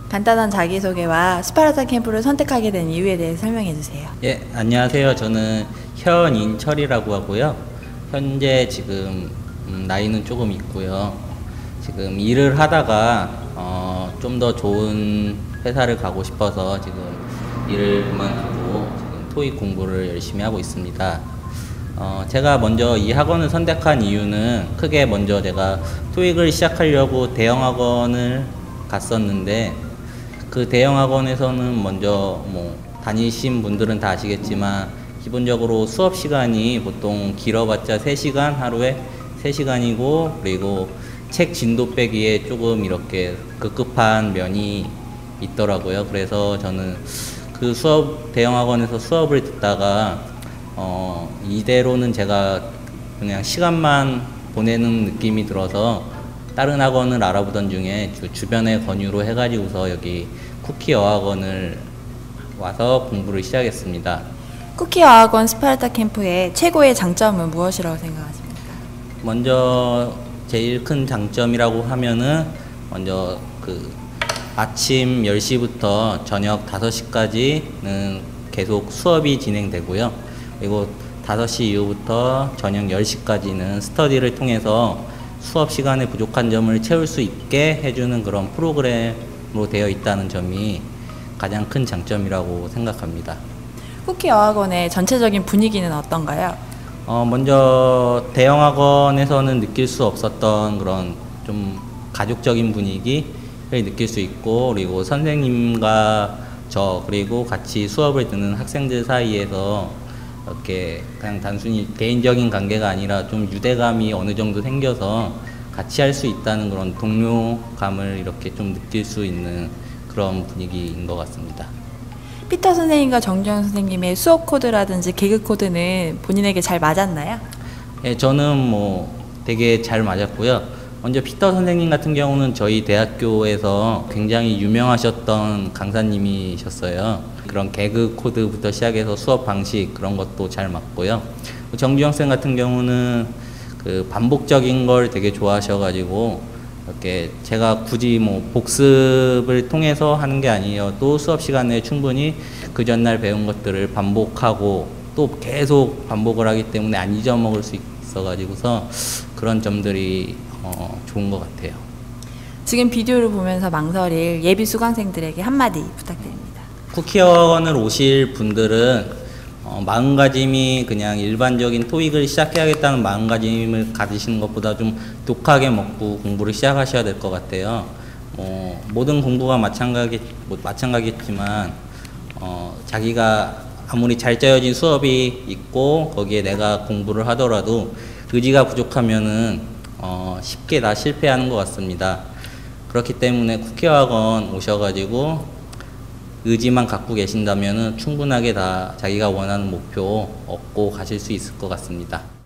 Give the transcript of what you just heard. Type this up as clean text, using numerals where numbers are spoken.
간단한 자기소개와 스파르타 캠프를 선택하게 된 이유에 대해 설명해 주세요. 예, 안녕하세요. 저는 현인철이라고 하고요. 현재 지금 나이는 조금 있고요. 지금 일을 하다가 좀 더 좋은 회사를 가고 싶어서 지금 일을 그만두고 지금 토익 공부를 열심히 하고 있습니다. 제가 먼저 이 학원을 선택한 이유는 크게 먼저 제가 토익을 시작하려고 대형 학원을 갔었는데, 그 대형 학원에서는 먼저 다니신 분들은 다 아시겠지만 기본적으로 수업 시간이 보통 길어봤자 3시간, 하루에 3시간이고, 그리고 책 진도 빼기에 조금 이렇게 급급한 면이 있더라고요. 그래서 저는 그 대형 학원에서 수업을 듣다가 이대로는 제가 그냥 시간만 보내는 느낌이 들어서 다른 학원을 알아보던 중에 주변에 권유로 해가지고서 여기 쿠키 어학원을 와서 공부를 시작했습니다. 쿠키 어학원 스파르타 캠프의 최고의 장점은 무엇이라고 생각하십니까? 먼저 제일 큰 장점이라고 하면은 먼저 아침 10시부터 저녁 5시까지는 계속 수업이 진행되고요. 그리고 5시 이후부터 저녁 10시까지는 스터디를 통해서 수업 시간에 부족한 점을 채울 수 있게 해주는 그런 프로그램으로 되어 있다는 점이 가장 큰 장점이라고 생각합니다. 쿠키 어학원의 전체적인 분위기는 어떤가요? 먼저 대형 학원에서는 느낄 수 없었던 그런 좀 가족적인 분위기를 느낄 수 있고, 그리고 선생님과 그리고 같이 수업을 듣는 학생들 사이에서 이렇게 그냥 단순히 개인적인 관계가 아니라 좀 유대감이 어느 정도 생겨서 같이 할 수 있다는 그런 동료감을 이렇게 좀 느낄 수 있는 그런 분위기인 것 같습니다. 피터 선생님과 정주영 선생님의 수업 코드라든지 개그 코드는 본인에게 잘 맞았나요? 예, 저는 되게 잘 맞았고요. 먼저 피터 선생님 같은 경우는 저희 대학교에서 굉장히 유명하셨던 강사님이셨어요. 그런 개그 코드부터 시작해서 수업 방식 그런 것도 잘 맞고요. 정주영 쌤 같은 경우는 반복적인 걸 되게 좋아하셔가지고 이렇게 제가 굳이 복습을 통해서 하는 게 아니어도 수업 시간에 충분히 그 전날 배운 것들을 반복하고 또 계속 반복을 하기 때문에 안 잊어먹을 수 있어가지고서 그런 점들이 좋은 것 같아요. 지금 비디오를 보면서 망설일 예비 수강생들에게 한마디 부탁드립니다. 쿠키 어학원을 오실 분들은 마음가짐이 그냥 일반적인 토익을 시작해야겠다는 마음가짐을 가지시는 것보다 좀 독하게 먹고 공부를 시작하셔야 될 것 같아요. 모든 공부가 마찬가지겠지만 자기가 아무리 잘 짜여진 수업이 있고 거기에 내가 공부를 하더라도 의지가 부족하면은 쉽게 다 실패하는 것 같습니다. 그렇기 때문에 쿠키 어학원 오셔가지고 의지만 갖고 계신다면은 충분하게 다 자기가 원하는 목표 얻고 가실 수 있을 것 같습니다.